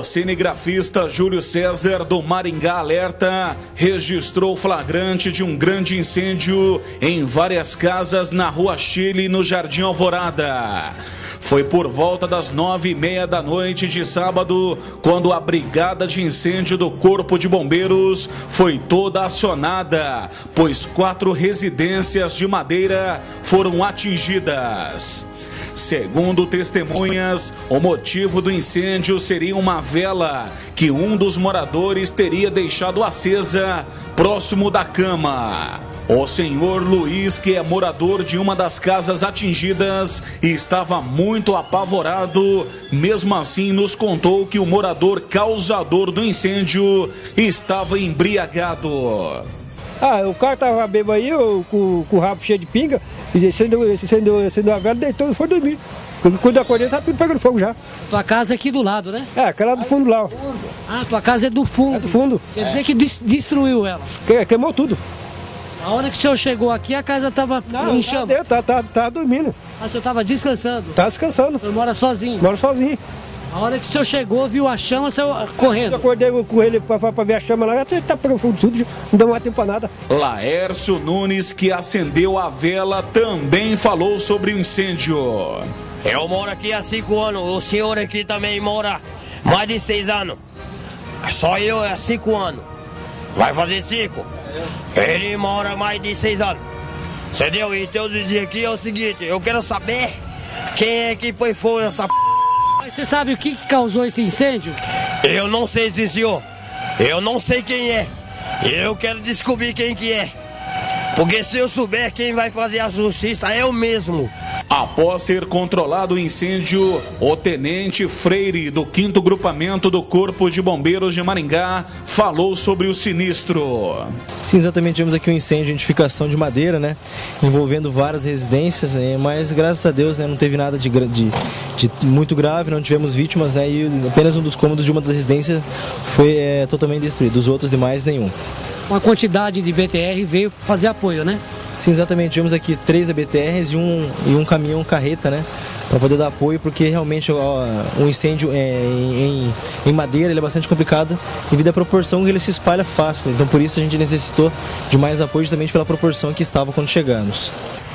cinegrafista Júlio César do Maringá Alerta registrou flagrante de um grande incêndio em várias casas na Rua Chile, no Jardim Alvorada. Foi por volta das 9h30 da noite de sábado, quando a brigada de incêndio do Corpo de Bombeiros foi toda acionada, pois 4 residências de madeira foram atingidas. Segundo testemunhas, o motivo do incêndio seria uma vela que um dos moradores teria deixado acesa próximo da cama. O senhor Luiz, que é morador de uma das casas atingidas, estava muito apavorado. Mesmo assim, nos contou que o morador causador do incêndio estava embriagado. O cara tava bêbado aí, com o rabo cheio de pinga, acendeu a vela, deitou e foi dormir. Quando eu acordei, tava tudo pegando fogo já. Tua casa é aqui do lado, né? Aquela do fundo lá. Tua casa é do fundo. É do fundo. Quer dizer que destruiu ela. Queimou tudo. A hora que o senhor chegou aqui, a casa estava em chama. Tava dormindo. O senhor estava descansando? Tava descansando. O senhor mora sozinho? Moro sozinho. A hora que o senhor chegou, viu a chama, saiu correndo? Eu acordei com ele pra ver a chama lá, já tá pegando fogo de tudo, não deu mais tempo pra nada. Laércio Nunes, que acendeu a vela, também falou sobre o incêndio. Eu moro aqui há 5 anos, o senhor aqui também mora mais de 6 anos. Só eu há 5 anos. Vai fazer 5. Ele mora mais de 6 anos. Entendeu? Então eu dizia aqui é o seguinte, eu quero saber quem é que põe fogo nessa p... Mas você sabe o que causou esse incêndio? Eu não sei, sim, senhor. Eu não sei quem é. Eu quero descobrir quem que é. Porque se eu souber, quem vai fazer a justiça é eu mesmo. Após ser controlado o incêndio, o tenente Freire, do 5º Grupamento do Corpo de Bombeiros de Maringá, falou sobre o sinistro. Sim, exatamente, tivemos aqui um incêndio de edificação de madeira, né, envolvendo várias residências, mas graças a Deus, né, não teve nada de muito grave, não tivemos vítimas, né, e apenas um dos cômodos de uma das residências foi totalmente destruído, os outros demais nenhum. Uma quantidade de BTR veio fazer apoio, né? Sim, exatamente. Tivemos aqui 3 ABTRs e um caminhão carreta, né? Para poder dar apoio, porque realmente um incêndio em madeira ele é bastante complicado devido à proporção que ele se espalha fácil. Então por isso a gente necessitou de mais apoio justamente pela proporção que estava quando chegamos.